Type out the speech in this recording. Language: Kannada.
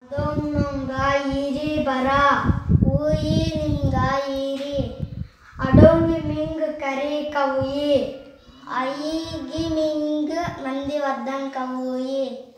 ಅದೊಂಗ ಈರಿ ಬರ ಊಯಿ ನಿಂಗ ಈರಿ ಅಡೋಂಗಿ ಮಿಂಗ್ ಕರಿ ಕವುಯಿ ಐಗಿ ಮಿಂಗ್ ಮಂದಿ ವರ್ಧನ್ ಕವುಯಿ